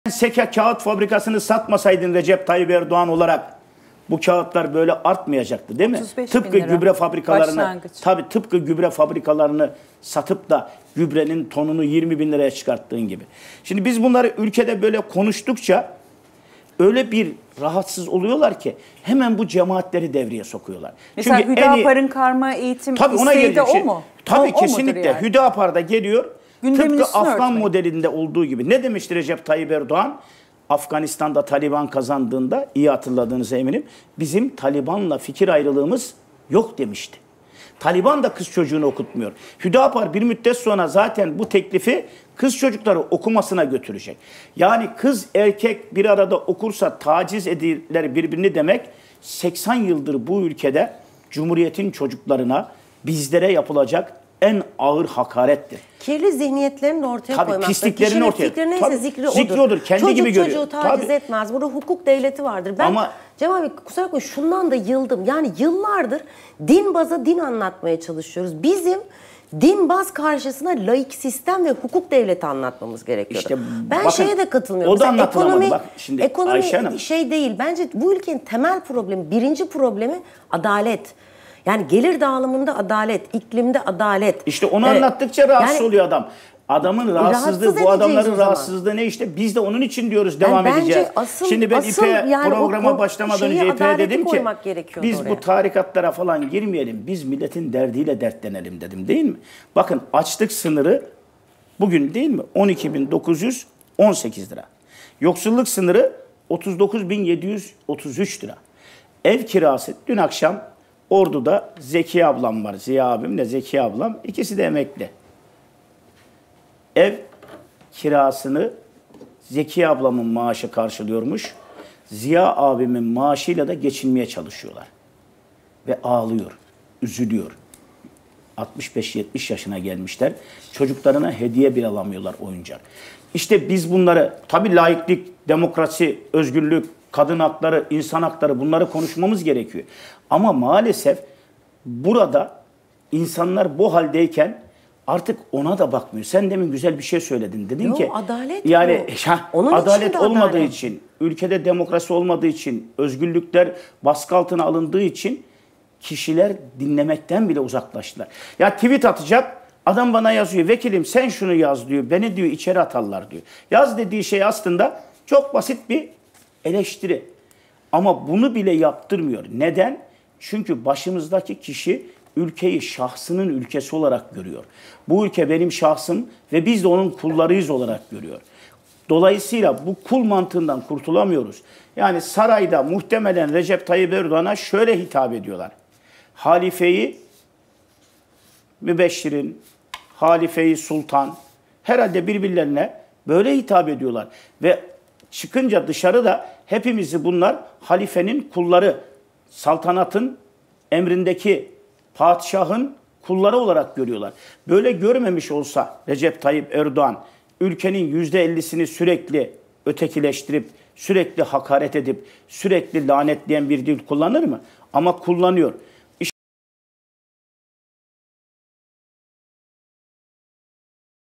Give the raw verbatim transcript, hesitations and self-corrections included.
Seka kağıt fabrikasını satmasaydın Recep Tayyip Erdoğan olarak bu kağıtlar böyle artmayacaktı değil mi? Tıpkı gübre fabrikalarını tabii tıpkı gübre fabrikalarını satıp da gübrenin tonunu yirmi bin liraya çıkarttığın gibi. Şimdi biz bunları ülkede böyle konuştukça öyle bir rahatsız oluyorlar ki hemen bu cemaatleri devreye sokuyorlar. Mesela Çünkü Hüdapar'ın karma eğitim isteği de o mu? Tabii o, kesinlikle. Yani? Hüdapar'da geliyor. Gündemin tıpkı Afgan örtmek. modelinde olduğu gibi. Ne demişti Recep Tayyip Erdoğan? Afganistan'da Taliban kazandığında, iyi hatırladığınıza eminim, bizim Taliban'la fikir ayrılığımız yok demişti. Taliban da kız çocuğunu okutmuyor. Hüdapar bir müddet sonra zaten bu teklifi kız çocukları okumasına götürecek. Yani kız erkek bir arada okursa taciz edirler birbirini demek, seksen yıldır bu ülkede Cumhuriyet'in çocuklarına, bizlere yapılacak en ağır hakarettir. Kirli zihniyetlerini ortaya Tabii, koymakta. pisliklerini ortaya. Fikri neyse Tabii, zikri odur. zikri odur. Kendi Çocuk gibi görüyor. çocuğu taciz Tabii. etmez. Burada hukuk devleti vardır. Ben Ama, Cemal Bey kusura bakmayın şundan da yıldım. Yani yıllardır din baza din anlatmaya çalışıyoruz. Bizim din baz karşısına laik sistem ve hukuk devleti anlatmamız gerekiyor. İşte, ben bakın, şeye de katılmıyorum. O da anlatılamadı. Bak şimdi ekonomi Ayşe Hanım. şey değil. Bence bu ülkenin temel problemi, birinci problemi adalet. Yani gelir dağılımında adalet, iklimde adalet. İşte onu evet. anlattıkça rahatsız yani, oluyor adam. Adamın rahatsızlığı, rahatsız bu adamların rahatsızlığı ne işte? Biz de onun için diyoruz, devam yani edeceğiz. Asıl, Şimdi ben asıl İPek'e yani programa başlamadan önce İPek'e dedim ki biz oraya. bu tarikatlara falan girmeyelim. Biz milletin derdiyle dertlenelim dedim değil mi? Bakın açlık sınırı bugün değil mi? on iki bin dokuz yüz on sekiz lira. Yoksulluk sınırı otuz dokuz bin yedi yüz otuz üç lira. Ev kirası dün akşam Ordu'da Zeki ablam var. Ziya abimle Zeki ablam. İkisi de emekli. Ev kirasını Zeki ablamın maaşı karşılıyormuş. Ziya abimin maaşıyla da geçinmeye çalışıyorlar. Ve ağlıyor, üzülüyor. altmış beş yetmiş yaşına gelmişler. Çocuklarına hediye bile alamıyorlar, oyuncak. İşte biz bunları, tabii laiklik, demokrasi, özgürlük, kadın hakları, insan hakları, bunları konuşmamız gerekiyor. Ama maalesef burada insanlar bu haldeyken artık ona da bakmıyor. Sen demin güzel bir şey söyledin. Dedin Yo, ki adalet yani ha, Onun adalet olmadığı adalet. için, ülkede demokrasi olmadığı için, özgürlükler baskı altına alındığı için kişiler dinlemekten bile uzaklaştılar. Ya tweet atacak, adam bana yazıyor. Vekilim sen şunu yaz diyor. Beni diyor içeri atarlar diyor. Yaz dediği şey aslında çok basit bir eleştiri. Ama bunu bile yaptırmıyor. Neden? Çünkü başımızdaki kişi ülkeyi şahsının ülkesi olarak görüyor. Bu ülke benim şahsım ve biz de onun kullarıyız olarak görüyor. Dolayısıyla bu kul mantığından kurtulamıyoruz. Yani sarayda muhtemelen Recep Tayyip Erdoğan'a şöyle hitap ediyorlar. Halifeyi mübeşşirin, halifeyi sultan, herhalde birbirlerine böyle hitap ediyorlar. Ve çıkınca dışarıda hepimizi bunlar halifenin kulları, saltanatın emrindeki padişahın kulları olarak görüyorlar. Böyle görmemiş olsa Recep Tayyip Erdoğan ülkenin yüzde ellisini sürekli ötekileştirip, sürekli hakaret edip, sürekli lanetleyen bir dil kullanır mı? Ama kullanıyor.